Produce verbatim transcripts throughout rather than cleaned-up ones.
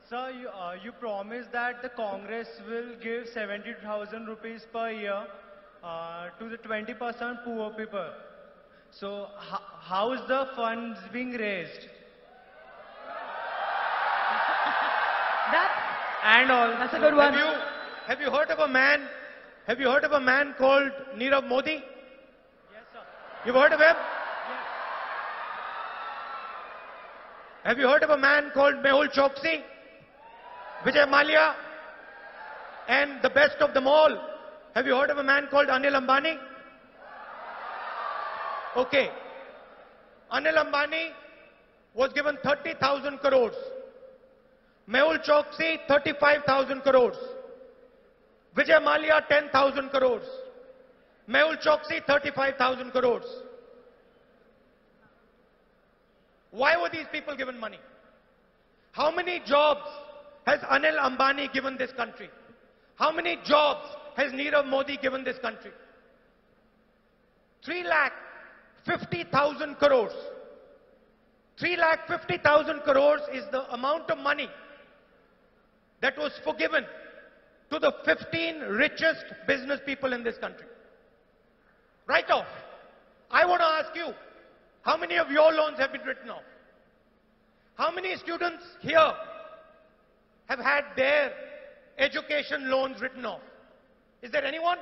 Sir, you, uh, you promised that the Congress will give seventy thousand rupees per year uh, to the twenty percent poor people. So, ho- how is the funds being raised? That, And that's a also, good one. Have you, have you heard of a man, have you heard of a man called Nirav Modi? yes, sir. You've heard of him? Have you heard of a man called Mehul Choksi? Vijay Malia? And the best of them all, have you heard of a man called Anil Ambani? Okay. Anil Ambani was given thirty thousand crores. Mehul Choksi, thirty-five thousand crores. Vijay Malia, ten thousand crores. Mehul Choksi, thirty-five thousand crores. Why were these people given money? How many jobs has Anil Ambani given this country? How many jobs has Nirav Modi given this country? Three lakh fifty thousand crores. Three lakh fifty thousand crores is the amount of money that was forgiven to the fifteen richest business people in this country. Right off. I want to ask you, how many of your loans have been written off? How many students here have had their education loans written off? Is there anyone?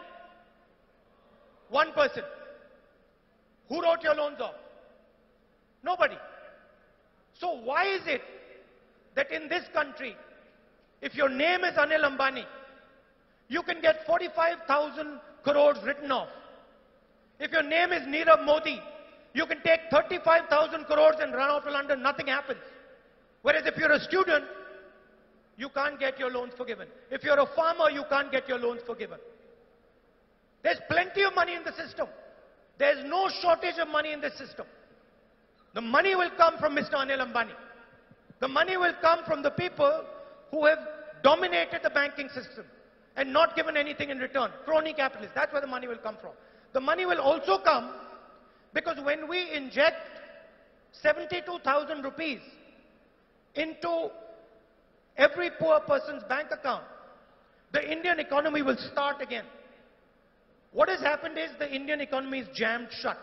One person. Who wrote your loans off? Nobody. So why is it that in this country, if your name is Anil Ambani, you can get forty-five thousand crores written off? If your name is Nirav Modi, you can take thirty-five thousand crores and run out to London, nothing happens. Whereas if you're a student, you can't get your loans forgiven. If you're a farmer, you can't get your loans forgiven. There's plenty of money in the system. There's no shortage of money in this system. The money will come from Mister Anil Ambani. The money will come from the people who have dominated the banking system and not given anything in return. Crony capitalists, that's where the money will come from. The money will also come because when we inject seventy-two thousand rupees into every poor person's bank account, the Indian economy will start again. What has happened is the Indian economy is jammed shut.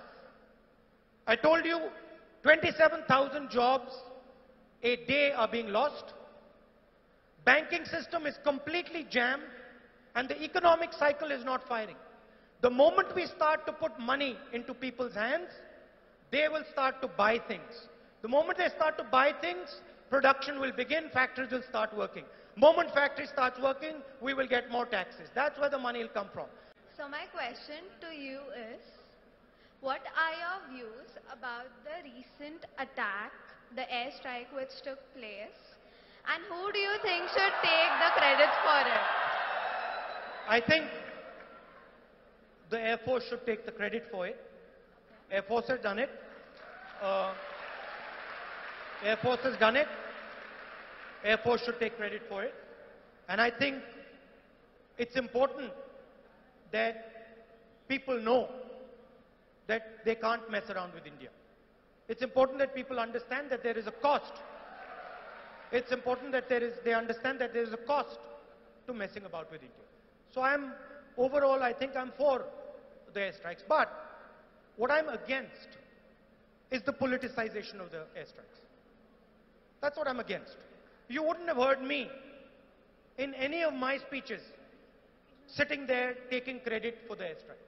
I told you twenty-seven thousand jobs a day are being lost. Banking system is completely jammed and the economic cycle is not firing. The moment we start to put money into people's hands, they will start to buy things. The moment they start to buy things, production will begin, factories will start working. Moment factory starts working, we will get more taxes. That's where the money will come from. So my question to you is, what are your views about the recent attack, the airstrike which took place, and who do you think should take the credit for it? I think the Air Force should take the credit for it. Air Force has done it. Uh, Air Force has done it. Air Force should take credit for it. And I think it's important that people know that they can't mess around with India. It's important that people understand that there is a cost. It's important that there is, they understand that there is a cost to messing about with India. So I'm, overall, I think I'm for the airstrikes. But what I'm against is the politicization of the airstrikes. That's what I'm against. You wouldn't have heard me in any of my speeches sitting there taking credit for the airstrike.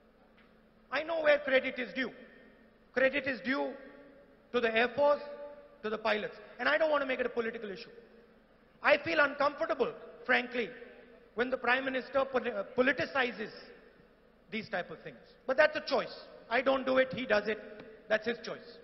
I know where credit is due. Credit is due to the Air Force, to the pilots. And I don't want to make it a political issue. I feel uncomfortable, frankly, when the Prime Minister politicizes these type of things. But that's a choice. I don't do it, he does it. That's his choice.